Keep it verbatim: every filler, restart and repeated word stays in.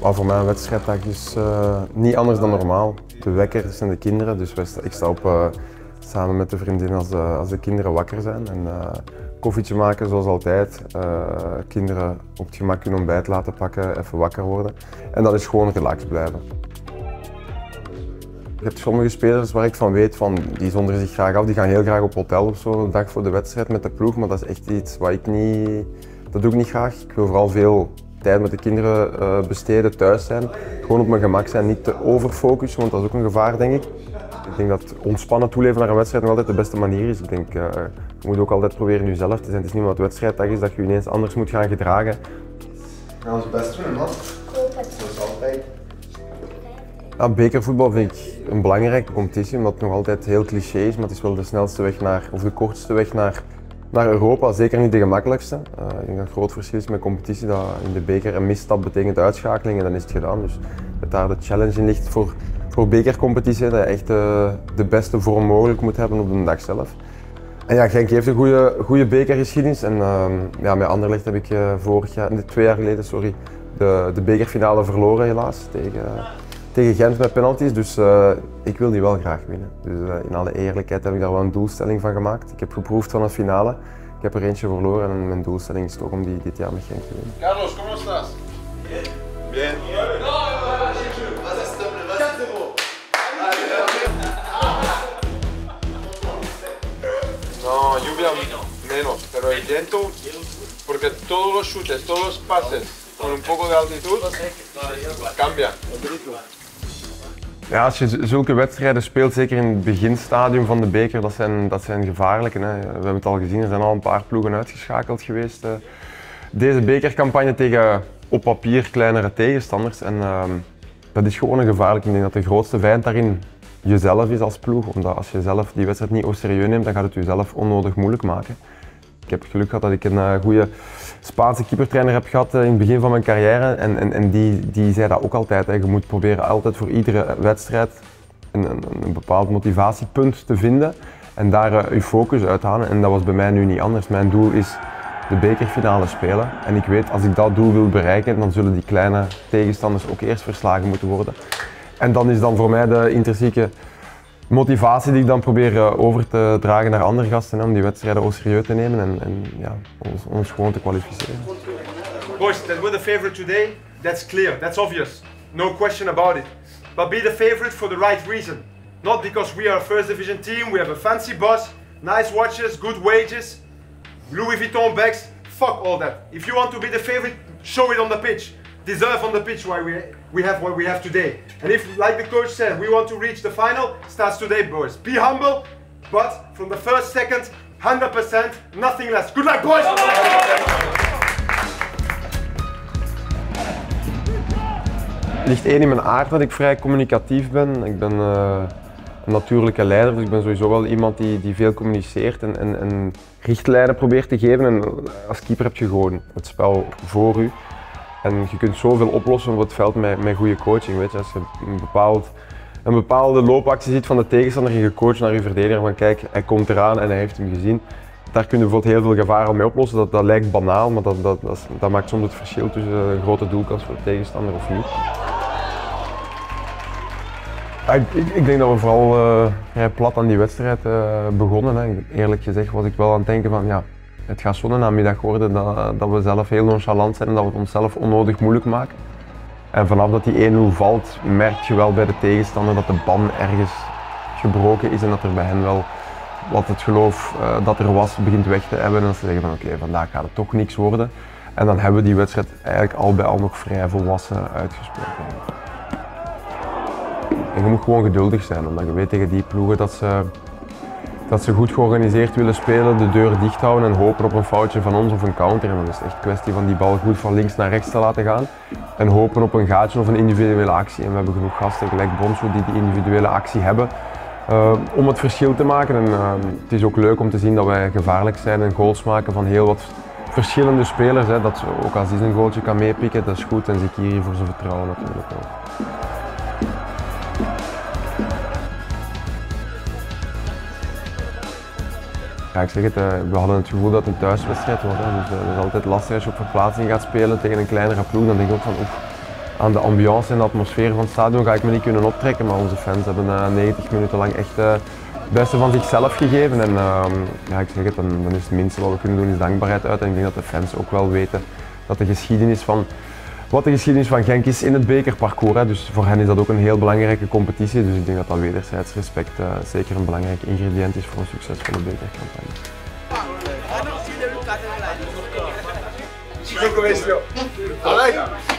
Maar voor mij een wedstrijddag is uh, niet anders dan normaal. De wekker zijn de kinderen, dus ik sta op uh, samen met de vriendin als, uh, als de kinderen wakker zijn. En, uh, koffietje maken zoals altijd, uh, kinderen op het gemak hun ontbijt laten pakken, even wakker worden. En dat is gewoon relaxed blijven. Je hebt sommige spelers waar ik van weet, van, die zonderen zich graag af, die gaan heel graag op hotel of zo, de dag voor de wedstrijd met de ploeg, maar dat is echt iets wat ik niet, dat doe ik niet graag. Ik wil vooral veel tijd met de kinderen uh, besteden, thuis zijn, gewoon op mijn gemak zijn, niet te overfocussen, want dat is ook een gevaar, denk ik. Ik denk dat ontspannen toeleven naar een wedstrijd nog altijd de beste manier is. Ik denk, uh, je moet ook altijd proberen jezelf te zijn. Het is niet omdat het wedstrijddag is dat je je ineens anders moet gaan gedragen. We gaan ons best doen, man. Zoals altijd. Ja, bekervoetbal vind ik een belangrijke competitie, omdat het nog altijd heel cliché is, maar het is wel de snelste weg naar, of de kortste weg naar, naar Europa. Zeker niet de gemakkelijkste. Uh, ik denk dat het groot verschil is met competitie, dat in de beker een misstap betekent uitschakeling en dan is het gedaan. Dus dat daar de challenge in ligt voor, voor bekercompetitie, dat je echt uh, de beste vorm mogelijk moet hebben op de dag zelf. En ja, Genk heeft een goede, goede bekergeschiedenis en uh, ja, met Anderlecht heb ik uh, vorig jaar, nee, twee jaar geleden sorry, de, de bekerfinale verloren helaas tegen, uh, tegen Gent met penalties, dus uh, ik wil die wel graag winnen. Dus uh, in alle eerlijkheid heb ik daar wel een doelstelling van gemaakt. Ik heb geproefd van een finale, ik heb er eentje verloren en mijn doelstelling is toch om die dit jaar met Genk te winnen. Carlos, ¿cómo estás? Bien. Bien. No, lluvia menos, pero el viento, porque todos los chutes, todos los pases con un poco de altitud, cambia. Ja, als je zulke wedstrijden speelt, zeker in het beginstadium van de beker, dat zijn, dat zijn gevaarlijke. Hè. We hebben het al gezien, er zijn al een paar ploegen uitgeschakeld geweest. Deze bekercampagne tegen op papier kleinere tegenstanders. En uh, dat is gewoon een gevaarlijk. Ik denk dat de grootste vijand daarin jezelf is als ploeg. Omdat als je zelf die wedstrijd niet au serieus neemt, dan gaat het jezelf onnodig moeilijk maken. Ik heb het geluk gehad dat ik een uh, goede Spaanse keepertrainer heb gehad uh, in het begin van mijn carrière. En, en, en die, die zei dat ook altijd. Hè. Je moet proberen altijd voor iedere wedstrijd een, een, een bepaald motivatiepunt te vinden. En daar uh, je focus uit halen. En dat was bij mij nu niet anders. Mijn doel is de bekerfinale spelen. En ik weet, als ik dat doel wil bereiken, dan zullen die kleine tegenstanders ook eerst verslagen moeten worden. En dan is dan voor mij de intrinsieke motivatie die ik dan probeer uh, over te dragen naar andere gasten, hè, om die wedstrijden au serieus te nemen en, en ja, ons, ons gewoon te kwalificeren. Boys, that we're the favorite today, that's clear, that's obvious. No question about it. But be the favorite for the right reason. Not because we are a first division team, we have a fancy bus, nice watches, good wages, Louis Vuitton bags, fuck all that. If you want to be the favorite, show it on the pitch. Deserve on the pitch why we, we have what we have today. And if, like the coach said, we want to reach the final, starts today, boys. Be humble, but from the first second, one hundred percent, nothing less. Good luck, boys! Het ligt één in mijn aard dat ik vrij communicatief ben. Ik ben uh, een natuurlijke leider, dus ik ben sowieso wel iemand die, die veel communiceert en, en, en richtlijnen probeert te geven. En als keeper heb je gewoon het spel voor u. En je kunt zoveel oplossen op het veld met, met goede coaching. Weet je. Als je een, bepaald, een bepaalde loopactie ziet van de tegenstander en je coacht naar je verdediger van kijk, hij komt eraan en hij heeft hem gezien. Daar kun je bijvoorbeeld heel veel gevaren mee oplossen. Dat, dat lijkt banaal, maar dat, dat, dat, dat maakt soms het verschil tussen een grote doelkans voor de tegenstander of niet. Ja, ik, ik, ik denk dat we vooral uh, vrij plat aan die wedstrijd uh, begonnen. Hè. Eerlijk gezegd was ik wel aan het denken van ja, het gaat zo'n namiddag worden dat, dat we zelf heel nonchalant zijn en dat we het onszelf onnodig moeilijk maken. En vanaf dat die één nul valt, merk je wel bij de tegenstander dat de ban ergens gebroken is en dat er bij hen wel wat het geloof uh, dat er was begint weg te hebben. En dat ze zeggen van oké, okay, vandaag gaat het toch niks worden. En dan hebben we die wedstrijd eigenlijk al bij al nog vrij volwassen uitgespeeld. En je moet gewoon geduldig zijn, omdat je weet tegen die ploegen dat ze dat ze goed georganiseerd willen spelen, de deur dicht houden en hopen op een foutje van ons of een counter. En dan is het echt een kwestie van die bal goed van links naar rechts te laten gaan en hopen op een gaatje of een individuele actie. En we hebben genoeg gasten, gelijk Bonso, die die individuele actie hebben uh, om het verschil te maken. En uh, het is ook leuk om te zien dat wij gevaarlijk zijn en goals maken van heel wat verschillende spelers. Hè. Dat ze ook als hij een goaltje kan meepikken, dat is goed. En Zikiri voor zijn vertrouwen natuurlijk ook. Ja, ik zeg het, we hadden het gevoel dat het een thuiswedstrijd was. Hè. Dus uh, het is altijd lastig als je op verplaatsing gaat spelen tegen een kleinere ploeg. Dan denk ik ook van, oef, aan de ambiance en de atmosfeer van het stadion ga ik me niet kunnen optrekken, maar onze fans hebben uh, negentig minuten lang echt uh, het beste van zichzelf gegeven. En uh, ja, ik zeg het, dan, dan is het minste wat we kunnen doen is dankbaarheid uit. En ik denk dat de fans ook wel weten dat de geschiedenis van, wat de geschiedenis van Genk is in het bekerparcours. Hè. Dus voor hen is dat ook een heel belangrijke competitie. Dus ik denk dat dat wederzijds respect uh, zeker een belangrijk ingrediënt is voor een succesvolle bekercampagne. Cinco veces yo.